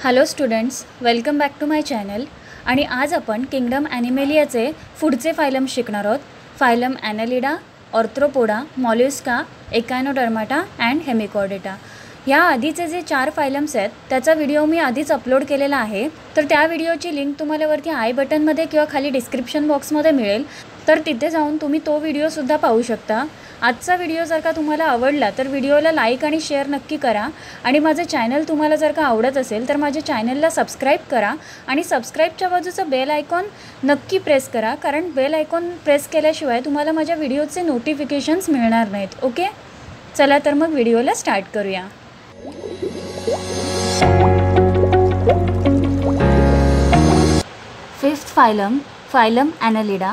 Hello students, welcome back to my channel. आणि आज आपण किंगडम ॲनिमेलियाचे पुढचे फायलम शिकणार आहोत. Phylum Annelida, Arthropoda, Mollusca, Echinodermata and Hemichordata. या आधीचे जे 4 फायलम्स आहेत त्याचा व्हिडिओ मी आधीच अपलोड केलेला आहे. तर त्या व्हिडिओची लिंक तुम्हाला वरती आय बटनमध्ये किंवा खाली डिस्क्रिप्शन बॉक्समध्ये मिळेल. तर तिथे जाऊन तुम्ही तो व्हिडिओसुद्धा पाहू शकता. आजचा व्हिडिओ जर का तुम्हाला आवडला तर व्हिडिओला लाईक आणि शेअर नक्की करा. आणि माझं चॅनल तुम्हाला जर का आवडत असेल तर माझ्या चॅनलला सबस्क्राईब करा. आणि सबस्क्राईबच्या बाजूचं बेल आयकॉन नक्की प्रेस करा, कारण बेल आयकॉन प्रेस केल्याशिवाय तुम्हाला माझ्या व्हिडिओचे नोटिफिकेशन्स मिळणार नाहीत. ओके, चला तर मग व्हिडिओला स्टार्ट करूया. Fifth phylum, phylum Annelida.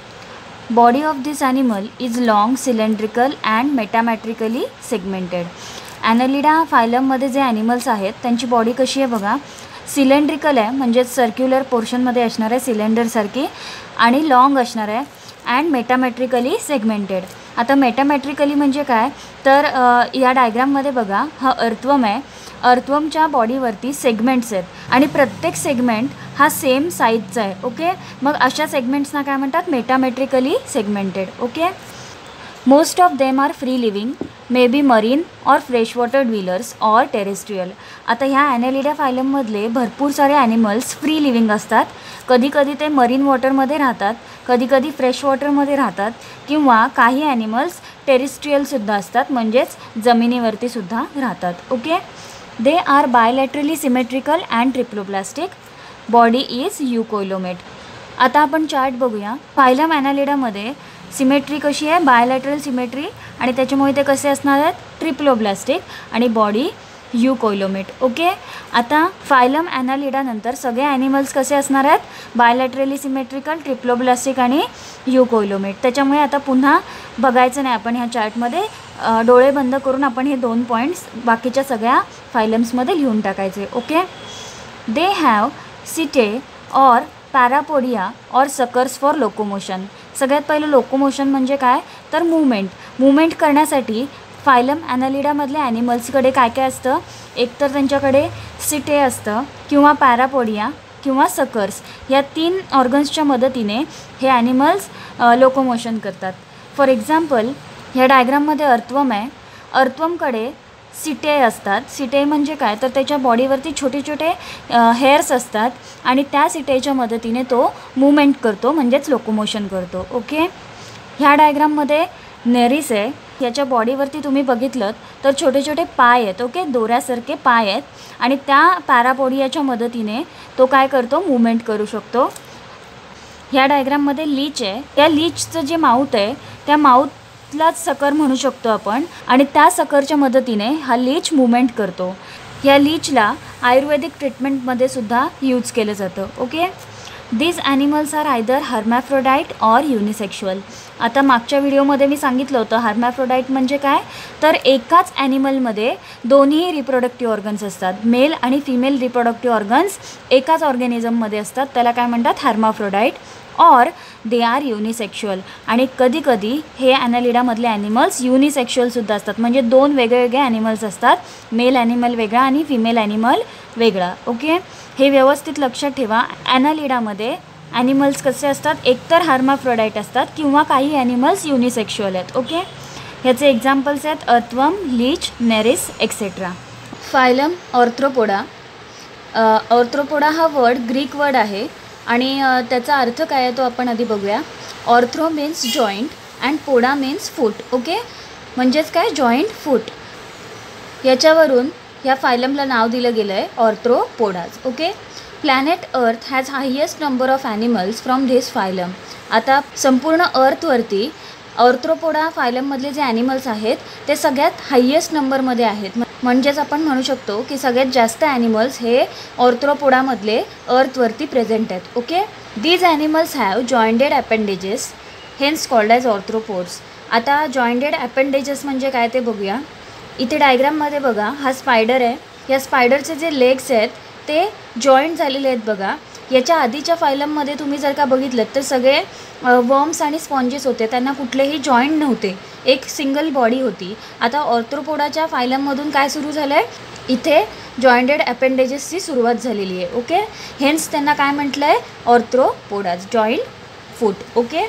Body of this animal is long, cylindrical and metametrically segmented. Annelida फायलममध्ये जे ॲनिमल्स आहेत त्यांची बॉडी कशी आहे बघा. सिलेंड्रिकल आहे, म्हणजेच सर्क्युलर पोर्शनमध्ये असणार आहे, सिलेंडरसारखी, आणि लॉंग असणार आहे. And metametrically segmented. आता मेटामेट्रिकली म्हणजे काय, तर या डायग्राममध्ये बघा, हा अर्थवर्म आहे. अर्थवर्मच्या बॉडीवरती सेगमेंट्स आहेत आणि प्रत्येक सेगमेंट हा सेम साईजचा आहे. ओके, मग अशा सेगमेंट्सना काय म्हणतात, metametrically segmented. Okay, most of them are free living, may be marine और फ्रेश वॉटर ड्विलर्स और टेरेस्ट्रियल. आता ह्या ॲनालिडा फायलममधले भरपूर सारे ॲनिमल्स फ्री लिव्हिंग असतात. कधी कधी ते मरीन वॉटरमध्ये राहतात, कधी कधी फ्रेश वॉटरमध्ये राहतात, किंवा काही ॲनिमल्स टेरेस्ट्रियलसुद्धा असतात, म्हणजेच जमिनीवरतीसुद्धा राहतात. Okay, they are bilaterally symmetrical and triploblastic. Body is eucoelomate. आता आपण चार्ट बघूया. फायलम ॲनालिडामध्ये सिमेट्री कशी आहे, बायलॅटरल सिमेट्री, आणि त्याच्यामुळे ते कसे असणार आहेत, ट्रिप्लोप्लास्टिक, आणि बॉडी युकोइलोमेट. ओके, आता फायलम ॲनालिडानंतर सगळे ॲनिमल्स कसे असणार आहेत, बायलॅटरली सिमेट्रिकल, ट्रिप्लोप्लास्टिक आणि युकोइलोमेट. त्याच्यामुळे आता पुन्हा बघायचं नाही आपण ह्या चार्टमध्ये. डोळे बंद करून आपण हे 2 पॉईंट्स बाकीच्या सगळ्या फायलम्समध्ये लिहून टाकायचे. ओके, दे हॅव सिटे और पॅरापोडिया और सकर्स फॉर लोकोमोशन. सगळ्यात पहिलं लोकोमोशन म्हणजे काय, तर मूवमेंट करण्यासाठी फायलम ॲनालिडामधल्या ॲनिमल्सकडे काय काय असतं, एकतर त्यांच्याकडे सिटे असतं, किंवा पॅरापोडिया किंवा सकर्स, या 3 ऑर्गन्सच्या मदतीने हे ॲनिमल्स लोकोमोशन करतात. फॉर एक्झाम्पल, ह्या डायग्राममध्ये अर्थवर्म आहे. अर्थवर्मकडे सिटे असतात. सिटे म्हणजे काय, तर त्याच्या बॉडीवरती छोटे छोटे हेअर्स असतात, आणि त्या सिटेच्या मदतीने तो मूवमेंट करतो, म्हणजेच लोकोमोशन करतो. ओके, ह्या डायग्राममध्ये नेरिस आहे. याच्या बॉडीवरती तुम्ही बघितलं तर छोटे छोटे पाय आहेत. ओके, दोऱ्यासारखे पाय आहेत, आणि त्या पॅरापोडियाच्या मदतीने तो काय करतो, मूवमेंट करू शकतो. ह्या डायग्राममध्ये लीच आहे. त्या लीचचं जे माउथ आहे त्या माउथलाच सकर म्हणू शकतो आपण, आणि त्या सकरच्या मदतीने हा लीच मूवमेंट करतो. ह्या लीचला आयुर्वेदिक ट्रीटमेंटमध्ये सुद्धा यूज केलं जातं. Okay, these animals are either hermaphrodite or unisexual. आता मागच्या व्हिडिओमध्ये मी सांगितलं होतं हर्मॅफ्रोडाईट म्हणजे काय, तर एकाच ॲनिमलमध्ये दोन्ही रिप्रोडक्टिव्ह ऑर्गन्स असतात. मेल आणि फिमेल रिप्रोडक्टिव्ह ऑर्गन्स एकाच ऑर्गॅनिझममध्ये असतात, त्याला काय म्हणतात, हर्मॅफ्रोडाईट. Or they are unisexual. आणि कधीकधी हे ॲनालिडामधले ॲनिमल्स युनिसेक्शुअलसुद्धा असतात, म्हणजे 2 वेगवेगळे ॲनिमल्स असतात, मेल ॲनिमल वेगळा आणि फिमेल ॲनिमल वेगळा. ओके, हे व्यवस्थित लक्षात ठेवा. ॲनालिडामध्ये ॲनिमल्स कसे असतात, एकतर हर्मॅफ्रोडाईट असतात, किंवा काही ॲनिमल्स युनिसेक्शुअल आहेत. ओके, ह्याचे एक्झाम्पल्स आहेत earthworm, leech, Nereis etcetera. Phylum Arthropoda. Arthropoda हा वर्ड ग्रीक वर्ड आहे, आणि त्याचा अर्थ काय आहे तो आपण आधी बघूया. Arthro means joint and poda means foot. Okay, म्हणजेच काय, जॉईंट, फूट. याच्यावरून ह्या फायलमला नाव दिलं गेलं आहे arthropodas. Okay, planet earth has highest number of animals from this phylum. आता संपूर्ण अर्थवरती ऑर्थ्रोपोडा फायलममधले जे ॲनिमल्स आहेत ते सगळ्यात हायेस्ट नंबरमध्ये आहेत. म्हणजेच आपण म्हणू शकतो की सगळ्यात जास्त ॲनिमल्स हे ऑर्थ्रोपोडामधले अर्थवरती प्रेझेंट आहेत. Okay, these animals have jointed appendages, hence called as arthropods. आता जॉइंटेड ॲपेंडेजेस म्हणजे काय ते बघूया. इथे डायग्राममध्ये बघा, हा स्पायडर आहे. या स्पायडरचे जे लेग्स आहेत ते जॉईंट झालेले आहेत बघा. याच्या आधीच्या फायलममध्ये तुम्ही जर का बघितलं तर सगळे वर्म्स आणि स्पॉन्जेस होते, त्यांना कुठलेही जॉईंट नव्हते, एक सिंगल बॉडी होती. आता ऑर्थ्रोपोडाच्या फायलममधून काय सुरू झालं आहे, इथे जॉईंटेड अपेंडेजेसची सुरुवात झालेली आहे. ओके, हेन्स त्यांना काय म्हटलं आहे, arthropodas, joint foot. Okay,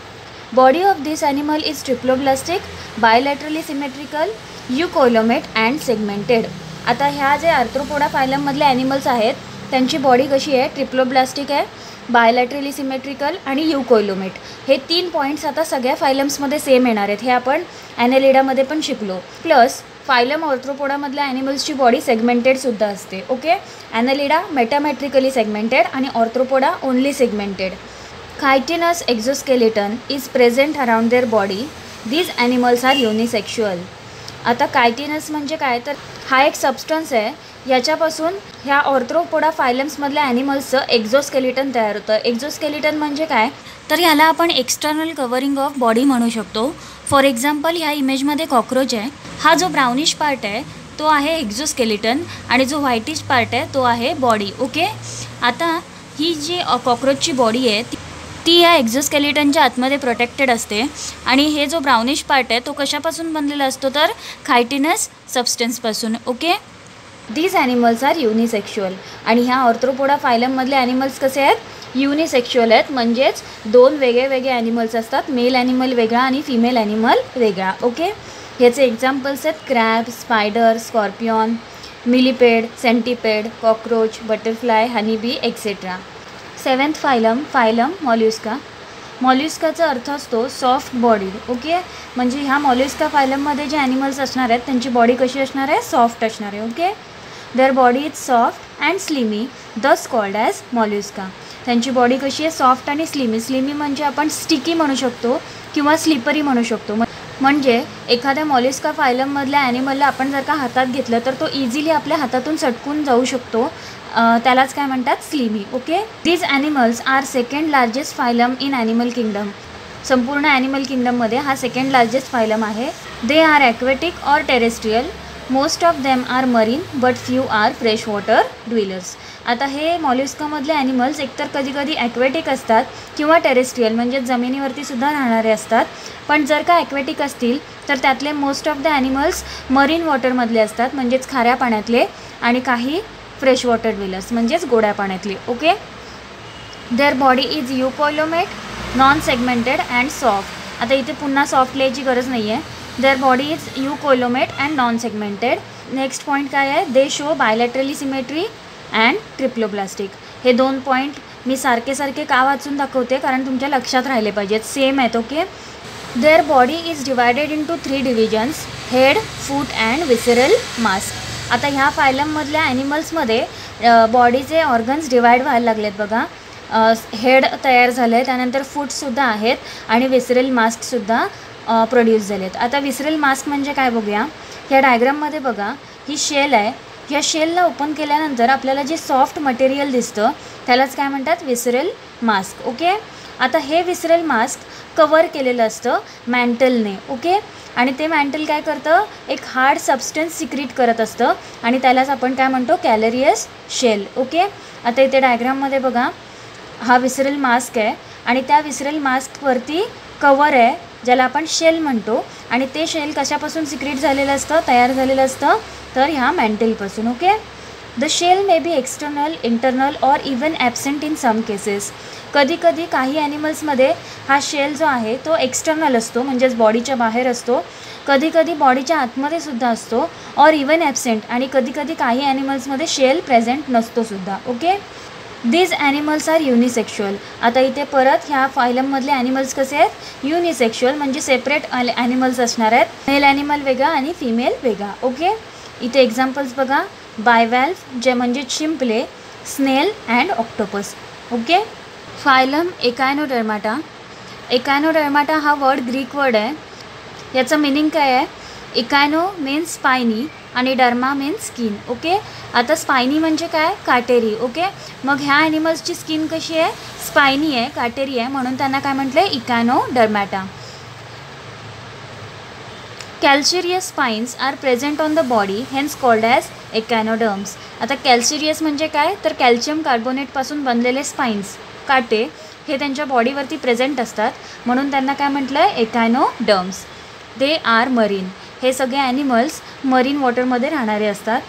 body of this animal is triploblastic, bilaterally symmetrical, eucoelomate and segmented. आता ह्या जे आर्थ्रोपोडा फायलममधले ॲनिमल्स आहेत त्यांची बॉडी कशी आहे, ट्रिप्लोब्लास्टिक आहे, बायलॅटरली सिमेट्रिकल आणि युकोलोमेट. हे 3 पॉईंट्स आता सगळ्या फायलम्समध्ये सेम येणार आहेत. हे आपण ॲनेलिडामध्ये पण शिकलो. प्लस फायलम ऑर्थ्रोपोडामधल्या ॲनिमल्सची बॉडी सेगमेंटेडसुद्धा असते. ओके, ॲनेलिडा मेटामॅट्रिकली सेगमेंटेड आणि Arthropoda only segmented. Chitinous exoskeleton is present around their body. These animals are unisexual. आता कायटिनस म्हणजे काय, तर हा एक सबस्टन्स आहे, याच्यापासून ह्या ऑर्थ्रोपोडा फायलम्समधल्या ॲनिमल्सचं एक्झोस्केलिटन तयार होतं. एक्झोस्केलिटन म्हणजे काय, तर ह्याला आपण एक्सटर्नल कव्हरिंग ऑफ बॉडी म्हणू शकतो. फॉर एक्झाम्पल ह्या इमेजमध्ये कॉक्रोच आहे, हा जो ब्राउनिश पार्ट आहे तो आहे एक्झोस्केलिटन आणि जो व्हाईटिश पार्ट आहे तो आहे बॉडी. ओके, आता ही जी कॉक्रोचची बॉडी आहे ती या एक्झोस्केलिटनच्या आतमध्ये प्रोटेक्टेड असते आणि हे जो ब्राउनिश पार्ट आहे तो कशापासून बनलेला असतो, तर कायटिनस सबस्टन्सपासून. Okay, these animals are unisexual. आणि ह्या ऑर्थ्रोपोडा फायलममधले ॲनिमल्स कसे आहेत, युनिसेक्शुअल आहेत, म्हणजेच 2 वेगळे वेगळे ॲनिमल्स असतात, मेल ॲनिमल वेगळा आणि फिमेल ॲनिमल वेगळा. ओके, ह्याचे एक्झाम्पल्स आहेत crab, spider, scorpion, millipede, centipede, cockroach, butterfly, honeybee etcetera. 7th phylum Mollusca. मॉल्युस्काचा अर्थ असतो सॉफ्ट बॉडी. ओके, म्हणजे ह्या मॉल्युस्का फायलममध्ये जे ॲनिमल्स असणार आहेत त्यांची बॉडी कशी असणार आहे, सॉफ्ट असणार आहे. Okay, their body is soft and slimy, thus called as Mollusca. त्यांची बॉडी कशी आहे, सॉफ्ट आणि स्लिमी. स्लिमी म्हणजे आपण स्टिकी म्हणू शकतो किंवा स्लिपरी म्हणू शकतो. म्हणजे एखाद्या मॉल्युस्का फायलममधल्या ॲनिमलला आपण जर का हातात घेतलं तर तो इझिली आपल्या हातातून सटकून जाऊ शकतो, त्यालाच काय म्हणतात, slimy. Okay, these animals are second largest phylum in animal kingdom. संपूर्ण ॲनिमल किंगडममध्ये हा सेकंड लार्जेस्ट फायलम आहे. They are aquatic or terrestrial. Most of them are marine but few are fresh water dwellers. आता हे मॉल्युस्कामधले animals एकतर कधी कधी aquatic असतात किंवा टेरेस्ट्रियल म्हणजे जमिनीवरती सुद्धा राहणारे असतात. पण जर का ॲक्वेटिक असतील तर त्यातले most of the animals marine वॉटरमधले असतात, म्हणजेच खाऱ्या पाण्यातले, आणि काही फ्रेश वॉटर ड्विलर्स म्हणजेच गोड्या पाण्यातली. Okay, their body is eucoelomate, non segmented and soft. आता इथे पुन्हा सॉफ्ट लिहायची गरज नाही आहे. Their body is eucoelomate and non segmented. Next point काय आहे, they show bilaterally symmetry and triploblastic. हे 2 पॉईंट मी सारखे का वाचून दाखवते कारण तुमच्या लक्षात राहिले पाहिजेत, सेम आहेत. Okay, their body is divided into 3 divisions, head, foot and visceral mask. आता ह्या फायलममधल्या ॲनिमल्समध्ये बॉडीचे ऑर्गन्स डिवाईड व्हायला लागलेत बघा. हेड तयार झालं आहे, त्यानंतर फूटसुद्धा आहेत आणि विसरल मास्कसुद्धा प्रोड्यूस झाले आहेत. आता विसरल मास्क म्हणजे काय बघूया. ह्या डायग्राममध्ये बघा, ही शेल आहे, ह्या शेलला ओपन केल्यानंतर आपल्याला जे सॉफ्ट मटेरियल दिसतं त्यालाच काय म्हणतात, विसरल मास्क. ओके, आता हे विसरल मास्क कवर केलेलं असतं मॅन्टलने. ओके, आणि ते मॅन्टल काय करतं, एक हार्ड सबस्टन्स सिक्रीट करत असतं आणि त्यालाच आपण काय म्हणतो, कॅलरियस शेल. ओके, आता इथे डायग्राममध्ये बघा, हा विसरल मास्क आहे आणि त्या विसरल मास्कवरती कवर आहे ज्याला आपण शेल म्हणतो, आणि ते शेल कशापासून सिक्रीट झालेलं असतं, तयार झालेलं असतं, तर ह्या मॅन्टलपासून. Okay, the shell may be external, internal or even absent in some cases. कधी कधी काही ॲनिमल्समध्ये हा शेल जो आहे तो एक्सटर्नल असतो, म्हणजेच बॉडीच्या बाहेर असतो, कधी कधी बॉडीच्या आतमध्ये सुद्धा असतो, ऑर इवन ॲबसेंट, आणि कधी कधी काही ॲनिमल्समध्ये शेल प्रेझेंट नसतो सुद्धा. Okay, these animals are unisexual. आता इथे परत ह्या फायलममधले ॲनिमल्स कसे आहेत, युनिसेक्शुअल म्हणजे सेपरेट ॲनिमल्स असणार आहेत, मेल ॲनिमल वेगळा आणि फिमेल वेगळा. ओके, इथे एक्झाम्पल्स बघा, बायवॅल्व जे म्हणजे शिंपले, snail and octopus. Okay, phylum Echinodermata. Echinodermata हा वर्ड ग्रीक वर्ड आहे, याचं मिनिंग काय आहे, एकायनो मीन्स स्पायनी आणि डर्मा मीन्स स्किन. ओके, आता स्पायनी म्हणजे काय, काटेरी. ओके, मग ह्या ॲनिमल्सची स्किन कशी आहे, स्पायनी आहे, काटेरी आहे, म्हणून त्यांना काय म्हटलं आहे, इकायनोडर्माटा. Calcareous spines are present on the body, hence called as एकायनोडर्म्स. आता कॅल्सिरियस म्हणजे काय, तर कॅल्शियम कार्बोनेटपासून बनलेले स्पाइन्स, काटे, हे त्यांच्या बॉडीवरती प्रेझेंट असतात, म्हणून त्यांना काय म्हटलं आहे, एकायनोडर्म्स. दे आर मरीन. हे सगळे ॲनिमल्स मरीन वॉटरमध्ये राहणारे असतात.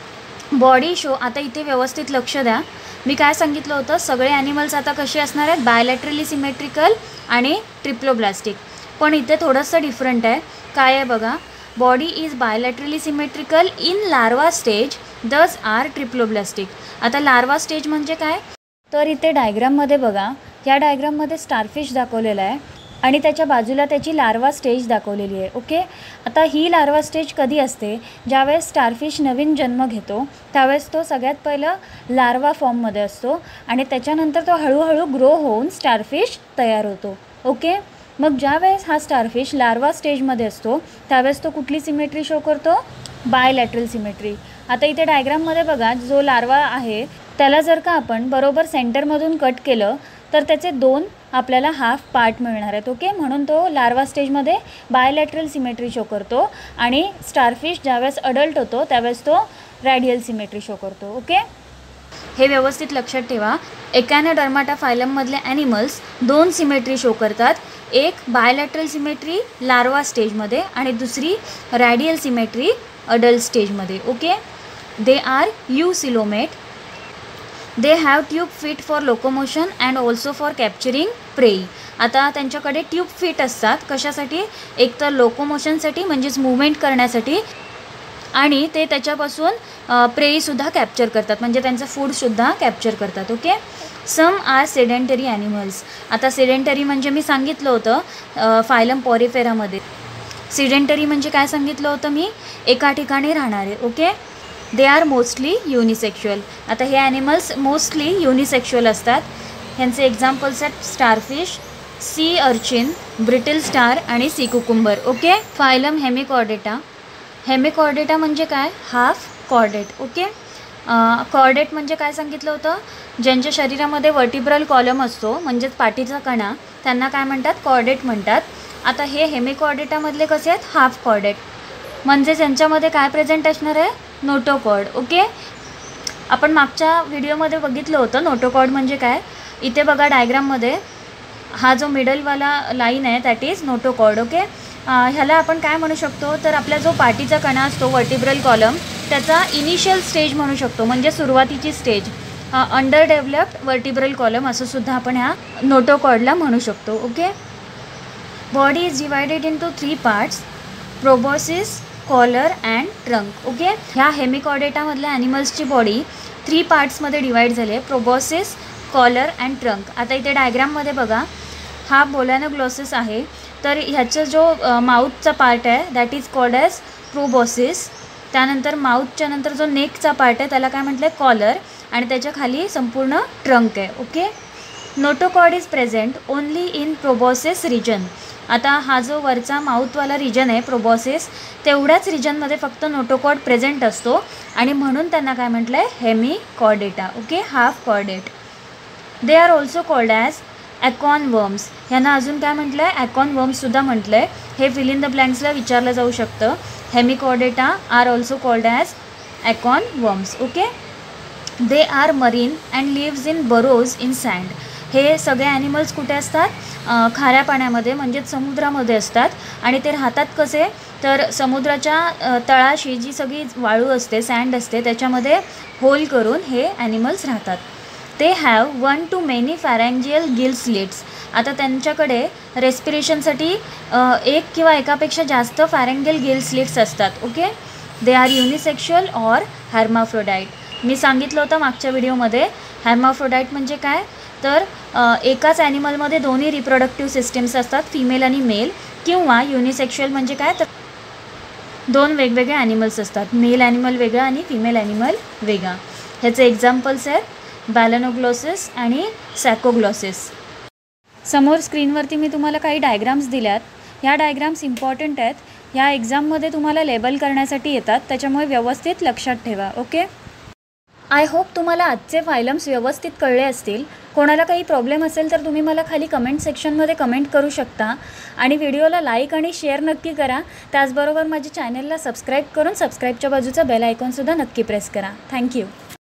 बॉडी शो, आता इथे व्यवस्थित लक्ष द्या, मी काय सांगितलं होतं, सगळे ॲनिमल्स आता कसे असणार आहेत, बायलॅटरली सिमेट्रिकल आणि ट्रिप्लोब्लास्टिक. पण इथे थोडंसं डिफरंट आहे. काय आहे बघा, body is bilaterally symmetrical in larva stage, thus are triploblastic. आता लार्वा स्टेज म्हणजे काय, तर इथे डायग्राममध्ये बघा, या डायग्राममध्ये स्टारफिश दाखवलेला आहे आणि त्याच्या बाजूला त्याची लार्वा स्टेज दाखवलेली आहे. ओके, आता ही लार्वा स्टेज कधी असते, ज्यावेळेस स्टारफिश नवीन जन्म घेतो त्यावेळेस तो सगळ्यात पहिलं लार्वा फॉर्ममध्ये असतो आणि त्याच्यानंतर तो हळूहळू ग्रो होऊन स्टारफिश तयार होतो. ओके, मग ज्यावेळेस हा स्टारफिश लार्वा स्टेजमध्ये असतो त्यावेळेस तो कुठली सिमेट्री शो करतो, बायलॅटरल सिमेट्री. आता इथे डायग्राममध्ये बघा, जो लार्वा आहे त्याला जर का आपण बरोबर सेंटरमधून कट केलं तर त्याचे 2 आपल्याला हाफ पार्ट मिळणार आहेत. ओके, म्हणून तो लार्वा स्टेजमध्ये बायलॅटरल सिमेट्री शो करतो आणि स्टारफिश ज्यावेळेस अडल्ट होतो त्यावेळेस तो रॅडियल सिमेट्री शो करतो. ओके, हे व्यवस्थित लक्षात ठेवा. एकायनोडर्माटा फायलममधले ॲनिमल्स 2 सिमेट्री शो करतात, एक बायलॅटरल सिमेट्री लार्वा स्टेजमध्ये आणि दुसरी रॅडियल सिमेट्री अडल्ट स्टेजमध्ये. Okay, they are eucoelomate. They have tube feet for locomotion and also for capturing prey. आता त्यांच्याकडे ट्यूब फीट असतात, कशासाठी, एक तर लोकोमोशनसाठी म्हणजेच मूवमेंट करण्यासाठी, आणि ते त्याच्यापासून प्रेईसुद्धा कॅप्चर करतात, म्हणजे त्यांचं फूडसुद्धा कॅप्चर करतात. Okay, some are sedentary animals. आता सेडेंटरी म्हणजे मी सांगितलं होतं फायलम पॉरिफेरामध्ये, सेडेंटरी म्हणजे काय सांगितलं होतं मी, एका ठिकाणी राहणारे. Okay, they are mostly unisexual. आता हे ॲनिमल्स मोस्टली युनिसेक्शुअल असतात. ह्यांचे एक्झाम्पल्स आहेत starfish, sea urchin, brittle star आणि sea cucumber. Okay, phylum Hemichordata. Hemichordata म्हणजे काय, हाफ कॉर्डेट. ओके, कॉर्डेट म्हणजे काय सांगितलं होतं, ज्यांच्या शरीरामध्ये वर्टिब्रल कॉलम असतो म्हणजेच पाठीचा कणा, त्यांना काय म्हणतात, कॉर्डेट म्हणतात. आता हे हेमिकॉर्डेटामधले कसे आहेत, हाफ कॉर्डेट, म्हणजे त्यांच्यामध्ये काय प्रेझेंट असणार आहे, नोटोकॉर्ड. ओके, आपण मागच्या व्हिडिओमध्ये बघितलं होतं नोटोकॉर्ड म्हणजे काय. इथे बघा डायग्राममध्ये हा जो मिडलवाला लाईन आहे दॅट इज नोटोकॉर्ड. ओके, ह्याला आपण काय म्हणू शकतो, तर आपला जो पाठीचा कणा असतो वर्टिब्रल कॉलम त्याचा इनिशियल स्टेज म्हणू शकतो, म्हणजे सुरुवातीची stage, under developed vertebral column असं सुद्धा आपण ह्या नोटोकॉर्डला म्हणू शकतो. Okay, body is divided into 3 parts, proboscis, collar and trunk. Okay, ह्या हेमिकॉर्डेटामधल्या ॲनिमल्सची बॉडी 3 पार्ट्समध्ये डिवाईड झाली आहे, प्रोबॉसिस, कॉलर अँड ट्रंक. आता इथे डायग्राममध्ये बघा, हा बोलॅनोग्लॉसिस आहे, तर ह्याचा जो माउथचा पार्ट आहे that is called as proboscis. त्यानंतर माउथच्या नंतर जो नेकचा पार्ट आहे त्याला काय म्हटलं आहे, कॉलर, आणि त्याच्या खाली संपूर्ण ट्रंक आहे. Okay, notochord is present only in proboscis region. आता हा जो वरचा माउथवाला रिजन आहे प्रोबॉसिस, तेवढ्याच रिजनमध्ये फक्त नोटोकॉर्ड प्रेझेंट असतो आणि म्हणून त्यांना काय म्हटलं आहे, Hemichordata. Okay, half chordate. They are also called as acorn worms. ह्यांना अजून काय म्हटलं आहे, ॲकॉन वर्म्ससुद्धा म्हटलं आहे. हे फिल इन द ब्लँक्सला विचारलं जाऊ शकतं. Hemichordata are also called as acorn worms. Okay, they are marine and lives in burrows in sand. हे सगळे ॲनिमल्स कुठे असतात, खाऱ्या पाण्यामध्ये म्हणजेच समुद्रामध्ये असतात आणि ते राहतात कसे, तर समुद्राच्या तळाशी जी सगळी वाळू असते, सँड असते, त्याच्यामध्ये होल करून हे ॲनिमल्स राहतात. ते have 1 to many pharyngeal gill slits. आता त्यांच्याकडे रेस्पिरेशनसाठी एक किंवा एकापेक्षा जास्त फॅरेंगियल गिल स्लिट्स असतात. Okay, they are unisexual or hermaphrodite. मी सांगितलं होतं मागच्या व्हिडिओमध्ये, हॅर्माफ्रोडाईट म्हणजे काय, तर एकाच ॲनिमलमध्ये दोन्ही रिप्रोडक्टिव्ह सिस्टम्स असतात, फिमेल आणि मेल, किंवा युनिसेक्शुअल म्हणजे काय, तर 2 वेगवेगळे ॲनिमल्स असतात, मेल ॲनिमल वेगळा आणि फिमेल ॲनिमल वेगळा. ह्याचे एक्झाम्पल्स आहेत बॅलॅनोग्लॉसिस आणि सॅकोग्लॉसिस. समोर स्क्रीनवरती मी तुम्हाला काही डायग्राम्स दिल्यात. ह्या डायग्राम्स इम्पॉर्टंट आहेत, ह्या एक्झाममध्ये तुम्हाला लेबल करण्यासाठी येतात, त्याच्यामुळे व्यवस्थित लक्षात ठेवा. ओके, आय होप तुम्हाला आजचे फायलम्स व्यवस्थित कळले असतील कोणाला काही प्रॉब्लेम असेल तर तुम्ही मला खाली कमेंट सेक्शनमध्ये कमेंट करू शकता आणि व्हिडिओला लाईक आणि शेअर नक्की करा. त्याचबरोबर माझ्या चॅनलला सबस्क्राईब करून सबस्क्राईबच्या बाजूचा बेल आयकॉनसुद्धा नक्की प्रेस करा. थँक्यू.